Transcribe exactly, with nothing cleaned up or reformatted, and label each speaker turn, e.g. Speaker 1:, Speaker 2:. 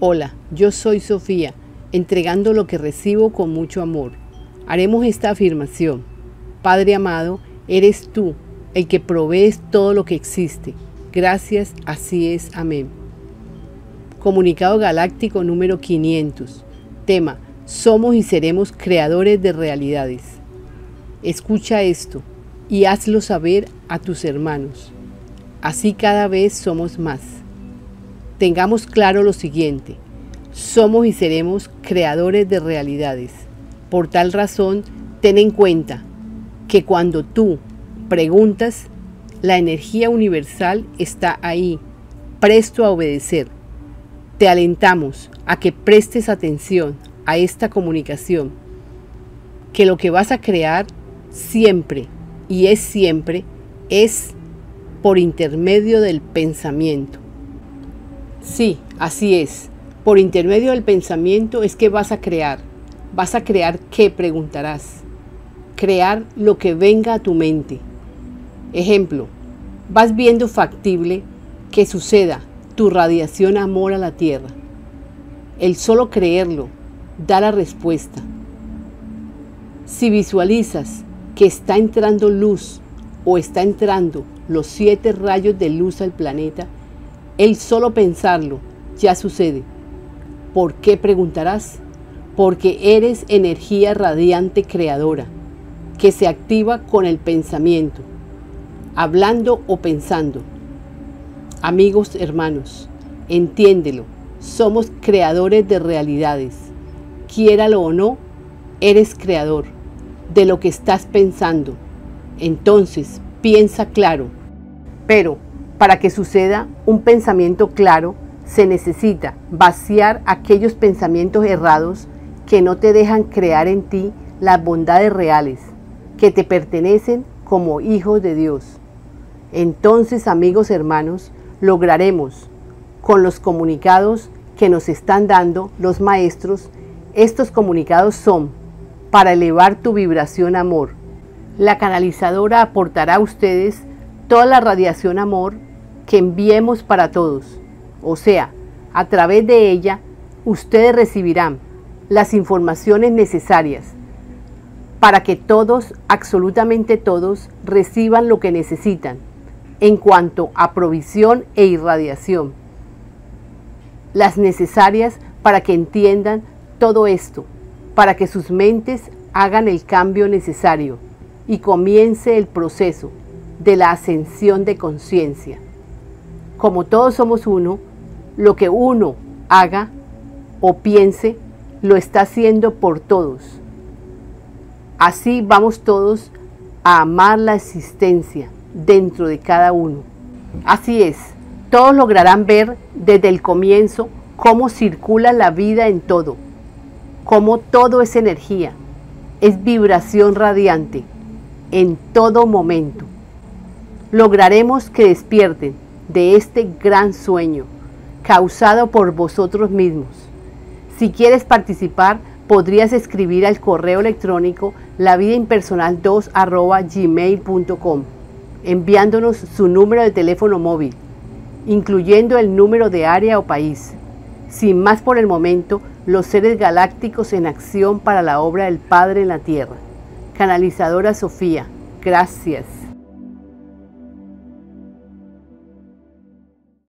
Speaker 1: Hola, yo soy Sofía, entregando lo que recibo con mucho amor. Haremos esta afirmación. Padre amado, eres tú el que provees todo lo que existe. Gracias, así es. Amén. Comunicado Galáctico número quinientos. Tema: somos y seremos creadores de realidades. Escucha esto y hazlo saber a tus hermanos. Así cada vez somos más. Tengamos claro lo siguiente: somos y seremos creadores de realidades. Por tal razón, ten en cuenta que cuando tú preguntas, la energía universal está ahí, presto a obedecer. Te alentamos a que prestes atención a esta comunicación, que lo que vas a crear siempre, y es siempre, es por intermedio del pensamiento. Sí, así es. Por intermedio del pensamiento es que vas a crear. ¿Vas a crear qué? Preguntarás. Crear lo que venga a tu mente. Ejemplo, vas viendo factible que suceda tu radiación amor a la Tierra. El solo creerlo da la respuesta. Si visualizas que está entrando luz o está entrando los siete rayos de luz al planeta, el solo pensarlo ya sucede. ¿Por qué? Preguntarás. Porque eres energía radiante creadora, que se activa con el pensamiento, hablando o pensando. Amigos, hermanos, entiéndelo, somos creadores de realidades. Quiéralo o no, eres creador de lo que estás pensando. Entonces, piensa claro. Pero, para que suceda un pensamiento claro, se necesita vaciar aquellos pensamientos errados que no te dejan crear en ti las bondades reales que te pertenecen como hijos de Dios. Entonces, amigos hermanos, lograremos, con los comunicados que nos están dando los maestros, estos comunicados son para elevar tu vibración amor. La canalizadora aportará a ustedes toda la radiación amor que enviemos para todos. O sea, a través de ella, ustedes recibirán las informaciones necesarias para que todos, absolutamente todos, reciban lo que necesitan en cuanto a provisión e irradiación. Las necesarias para que entiendan todo esto, para que sus mentes hagan el cambio necesario y comience el proceso de la ascensión de conciencia. Como todos somos uno, lo que uno haga o piense, lo está haciendo por todos. Así vamos todos a amar la existencia dentro de cada uno. Así es, todos lograrán ver desde el comienzo cómo circula la vida en todo, cómo todo es energía, es vibración radiante en todo momento. Lograremos que despierten de este gran sueño causado por vosotros mismos. Si quieres participar, podrías escribir al correo electrónico lavidaimpersonal dos arroba gmail punto com, enviándonos su número de teléfono móvil, incluyendo el número de área o país. Sin más por el momento, los seres galácticos en acción para la obra del Padre en la Tierra. Canalizadora Sofía, gracias.